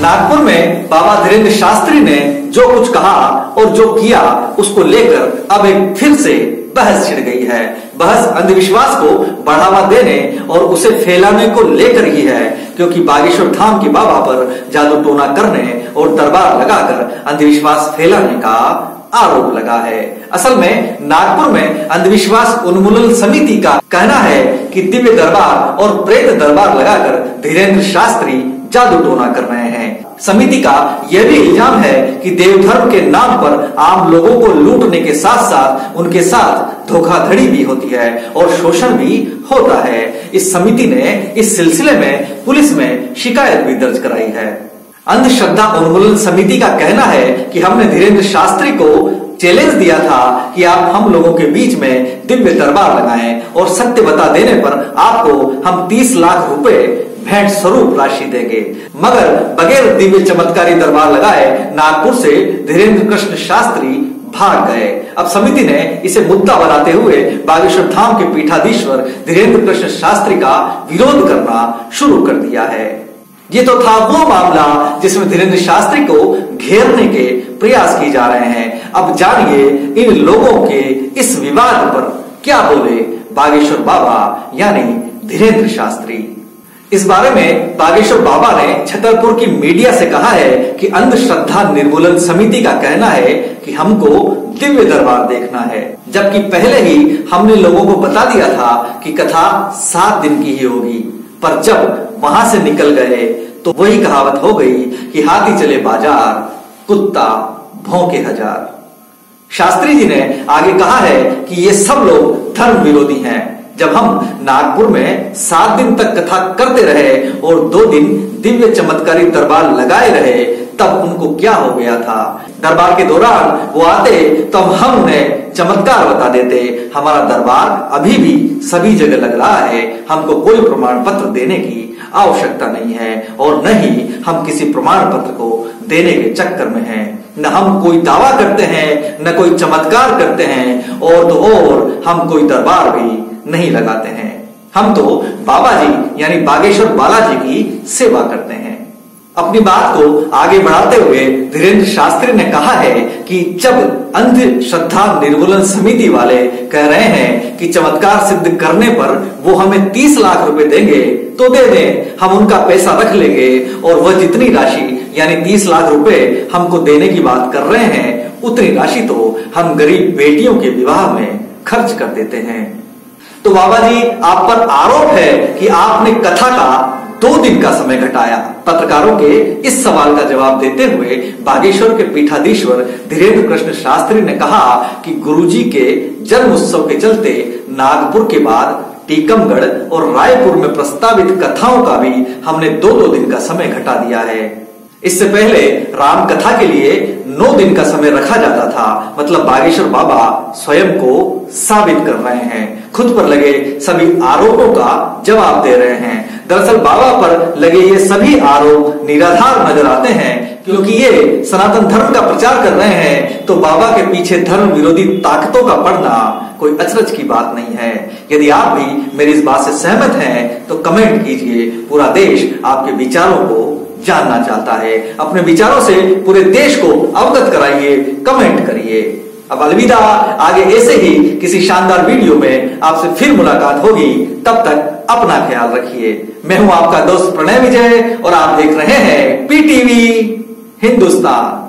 नागपुर में बाबा धीरेन्द्र शास्त्री ने जो कुछ कहा और जो किया उसको लेकर अब एक फिर से बहस छिड़ गई है। बहस अंधविश्वास को बढ़ावा देने और उसे फैलाने को लेकर ही है, क्योंकि बागेश्वर धाम के बाबा पर जादू टोना करने और दरबार लगाकर अंधविश्वास फैलाने का आरोप लगा है। असल में नागपुर में अंधविश्वास उन्मूलन समिति का कहना है कि दिव्य दरबार और प्रेत दरबार लगाकर धीरेन्द्र शास्त्री जादू टोना कर रहे हैं। समिति का यह भी इल्जाम है कि देवधर्म के नाम पर आम लोगों को लूटने के साथ साथ उनके साथ धोखाधड़ी भी होती है और शोषण भी होता है। इस समिति ने इस सिलसिले में पुलिस में शिकायत भी दर्ज कराई है। अंधश्रद्धा उन्मूलन समिति का कहना है कि हमने धीरेन्द्र शास्त्री को चैलेंज दिया था कि आप हम लोगों के बीच में दिव्य दरबार लगाएं और सत्य बता देने पर आपको हम 30 लाख रुपए भेंट स्वरूप राशि देंगे। मगर बगैर दिव्य चमत्कारी दरबार लगाए नागपुर से धीरेन्द्र कृष्ण शास्त्री भाग गए। अब समिति ने इसे मुद्दा बनाते हुए बागेश्वर धाम के पीठाधीश्वर धीरेन्द्र कृष्ण शास्त्री का विरोध करना शुरू कर दिया है। ये तो था वो मामला जिसमें धीरेन्द्र शास्त्री को घेरने के प्रयास किए जा रहे हैं। अब जानिए इन लोगों के इस विवाद पर क्या बोले बागेश्वर बाबा यानी धीरेन्द्र शास्त्री। इस बारे में बागेश्वर बाबा ने छतरपुर की मीडिया से कहा है कि अंधश्रद्धा निर्मूलन समिति का कहना है कि हमको दिव्य दरबार देखना है, जबकि पहले ही हमने लोगों को बता दिया था कि कथा 7 दिन की ही होगी। पर जब वहां से निकल गए तो वही कहावत हो गई कि हाथी चले बाजार, कुत्ता भौंके हजार। शास्त्री जी ने आगे कहा है कि ये सब लोग धर्म विरोधी हैं। जब हम नागपुर में 7 दिन तक कथा करते रहे और 2 दिन दिव्य चमत्कारी दरबार लगाए रहे तब उनको क्या हो गया था। दरबार के दौरान वो आते तो हम उन्हें चमत्कार बता देते। हमारा दरबार अभी भी सभी जगह लग रहा है, हमको कोई प्रमाण पत्र देने की आवश्यकता नहीं है और न ही हम किसी प्रमाण पत्र को देने के चक्कर में हैं। न हम कोई दावा करते हैं न कोई चमत्कार करते हैं और तो और हम कोई दरबार भी नहीं लगाते हैं। हम तो बाबा जी यानी बागेश्वर बालाजी की सेवा करते हैं। अपनी बात को आगे बढ़ाते हुए धीरेन्द्र शास्त्री ने कहा है कि जब अंधश्रद्धा निर्मूलन समिति वाले कह रहे हैं कि चमत्कार सिद्ध करने पर वो हमें 30 लाख रुपए देंगे तो दे दें, हम उनका पैसा रख लेंगे और वह जितनी राशि यानी 30 लाख रुपए हमको देने की बात कर रहे हैं उतनी राशि तो हम गरीब बेटियों के विवाह में खर्च कर देते हैं। तो बाबा जी आप पर आरोप है कि आपने कथा का 2 दिन का समय घटाया। पत्रकारों के इस सवाल का जवाब देते हुए बागेश्वर के पीठाधीश्वर धीरेन्द्र कृष्ण शास्त्री ने कहा कि गुरुजी के जन्म उत्सव के चलते नागपुर के बाद टीकमगढ़ और रायपुर में प्रस्तावित कथाओं का भी हमने 2-2 दिन का समय घटा दिया है। इससे पहले राम कथा के लिए 9 दिन का समय रखा जाता था। मतलब बागेश्वर बाबा स्वयं को साबित कर रहे हैं, खुद पर लगे सभी आरोपों का जवाब दे रहे हैं। दरअसल बाबा पर लगे ये सभी आरोप निराधार नजर आते हैं, क्योंकि ये सनातन धर्म का प्रचार कर रहे हैं तो बाबा के पीछे धर्म विरोधी ताकतों का पड़ना कोई अचरज की बात नहीं है। यदि आप भी मेरी इस बात से सहमत हैं तो कमेंट कीजिए। पूरा देश आपके विचारों को जानना चाहता है। अपने विचारों से पूरे देश को अवगत कराइए, कमेंट करिए। अब अलविदा, आगे ऐसे ही किसी शानदार वीडियो में आपसे फिर मुलाकात होगी। तब तक अपना ख्याल रखिए। मैं हूं आपका दोस्त प्रणय विजय और आप देख रहे हैं पीटीवी हिंदुस्तान।